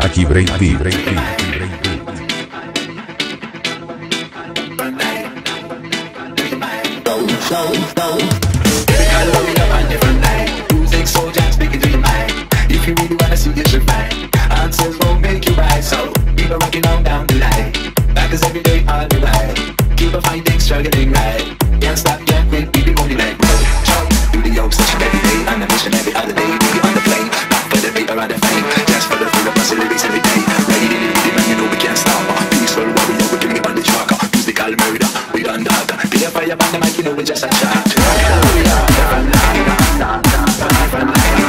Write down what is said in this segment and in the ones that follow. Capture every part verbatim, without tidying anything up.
Aquí Breakbeat. Breakbeat. If you really wanna see it, you'll find answers won't make you right. So keep on rocking on down the line, like us every day all the while. Keep on fighting, struggling right. Can't stop, can't quit, we be moving like road. Chop, do the obsession every day, on a mission every other day. We be on the plane, not for the paper or the fame, just for the full of possibilities every day. Ready to live, man, you know we can't stop. Peaceful warrior, we're killing it on the track. Musical murder, we done that. Be a fire on the mic, you know we just a chat. We are different line, different line.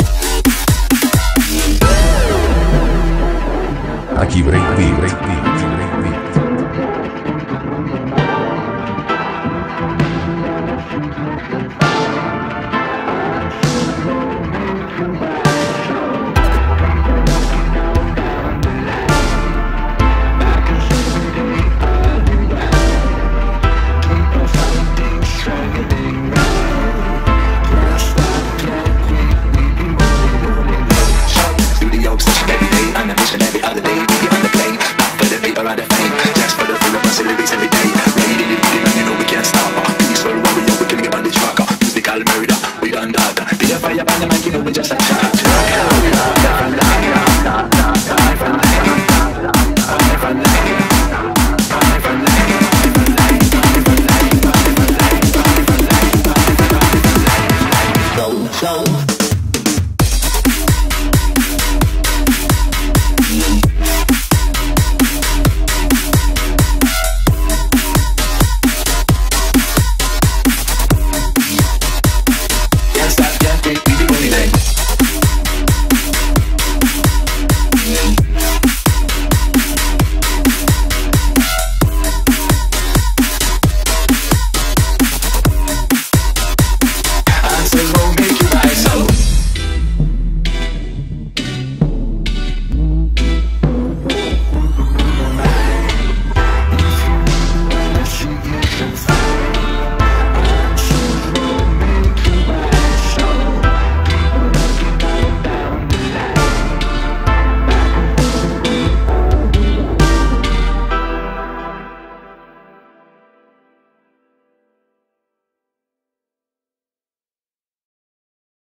Aquí Breakbeat. Breakbeat.